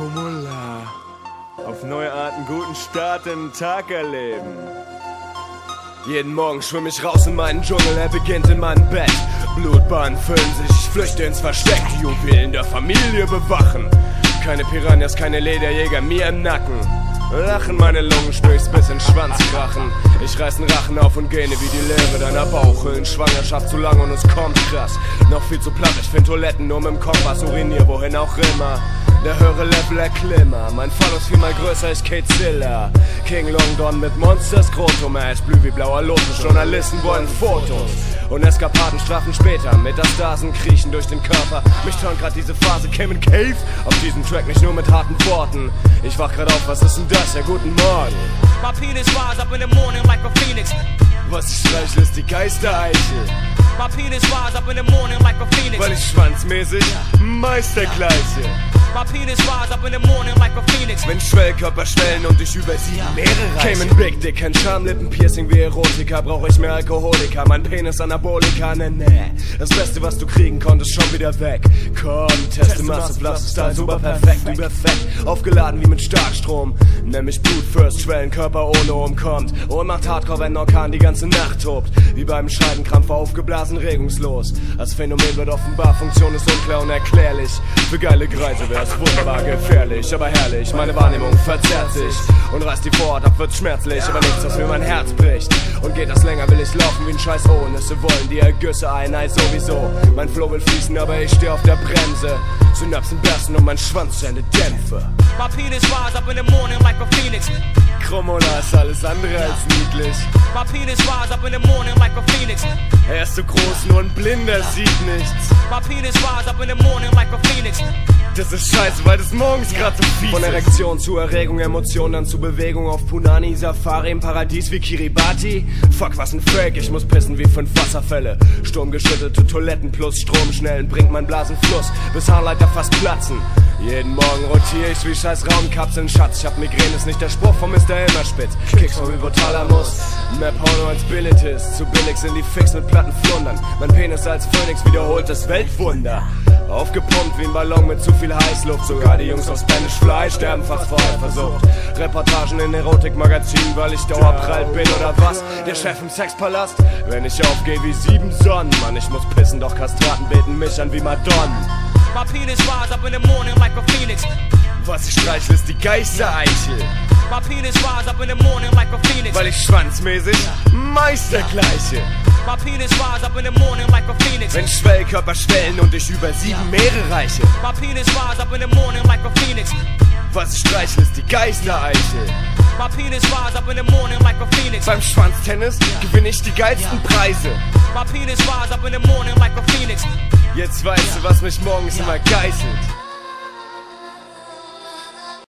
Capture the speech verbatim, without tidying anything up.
Krumulla. Auf neue Arten guten Start in den Tag erleben. Jeden Morgen schwimm ich raus in meinen Dschungel, er beginnt in meinem Bett. Blutbahnen füllen sich, ich flüchte ins Versteck, die Juwelen der Familie bewachen. Keine Piranhas, keine Lederjäger, mir im Nacken. Lachen meine Lungen, spür ich's bis in Schwanz krachen. Ich reiß den Rachen auf und gähne wie die Leere deiner Bauchhöhlen. Schwangerschaft zu lang und es kommt krass. Noch viel zu platt, ich find Toiletten nur mit dem Kompass. Urinier, wohin auch immer. Der höhere Level erklimmer. Mein Fall ist vielmal größer, ich K-Zilla. King Longdon mit Monsters Skrotum. Er ist blüh wie blauer Lotus. Journalisten wollen Fotos. Und Eskapaden strafen später. Metastasen kriechen durch den Körper. Mich turnt grad diese Phase, Came in Cave. Auf diesem Track nicht nur mit harten Worten. Ich wach grad auf, was ist denn das? Ja, guten Morgen. My penis rise up in the morning like a phoenix. Was ich streichle, ist die Geistereiche. My penis rise up in the morning like a phoenix. Weil ich schwanzmäßig Meistergleiche. My penis rise up in the morning like a phoenix. Wenn Schwellkörper schwellen und ich über sieben Meere reiche. Came in Big Dick, kein Schamlippenpiercing wie Erotika. Brauch ich mehr Alkoholiker, mein Penis Anabolika. Ne, ne, das Beste, was du kriegen konntest, schon wieder weg. Komm, teste Masse, Pflaster, super perfekt, überfett. Aufgeladen wie mit Starkstrom. Nämlich Blut first, Schwellenkörper ohne umkommt. Und macht Hardcore, wenn Orkan die ganze Nacht tobt. Wie beim Scheidenkrampf, aufgeblasen, regungslos. Das Phänomen wird offenbar, Funktion ist unklar, unerklärlich. Für geile Greise wär's wunderbar gefährlich, aber herrlich. Meine Wahrnehmung verzerrt sich und reißt die Vorhaut ab, wird schmerzlich. Aber nichts, was mir mein Herz bricht. Und geht das länger, will ich laufen wie ein scheiß Ohrnüsse. Wollen die Ergüsse ein, Ei sowieso. Mein Flow will fließen, aber ich steh auf der Bremse. Synapsen bersten und mein Schwanz seine Dämpfe. My penis rise up in the morning like a phoenix. Krumulla ist alles andere als niedlich. My penis rise up in the morning like a phoenix. Er ist so groß, nur ein Blinder sieht nichts. My penis rise up in the morning like a phoenix. Das ist scheiße, weil das morgens grad so fies ist. Von Erektion zu Erregung, Emotion dann zu Bewegung. Auf Punani, Safari im Paradies wie Kiribati. Fuck, was ein Fake, ich muss pissen wie fünf Wasserfälle. Sturmgeschüttelte Toiletten plus Stromschnellen bringt mein Blasenfluss, bis Haarleiter fast platzen. Jeden Morgen rotiere ich wie scheiß Raumkapseln. Schatz, ich hab Migräne, ist nicht der Spruch von Mister Elmerspitz. Kicks vom Hypothalamus, mehr Porno als billig ist. Zu billig sind die Fix mit Platten flundern. Mein Penis als Phönix wiederholt das Weltwunder. Aufgepumpt wie ein Ballon mit zu viel Heißluft. Sogar die Jungs aus Spanish Fly sterben fast vor Eifersucht. Reportagen in Erotikmagazinen, weil ich dauerprall bin oder was? Der Chef im Sexpalast? Wenn ich aufgehe wie sieben Sonnen. Mann, ich muss pissen, doch Kastraten beten mich an wie Madonnen. My penis rise up in the morning like a phoenix. Was ich streichle, ist die Geistereiche. My penis rise up in the morning like a phoenix. Weil ich schwanzmäßig Meistergleiche. My penis rise up in the morning like a phoenix. Wenn Schwellkörper schwellen und ich über sieben Meere reiche. My penis rise up in the morning like a phoenix. Was ich streichle, ist die Geistereiche. My penis rise up in the morning like a phoenix. Beim Schwanztennis gewinne ich die geilsten Preise. My penis rise up in the morning like a phoenix. Jetzt weißt du, was mich morgens immer geißelt.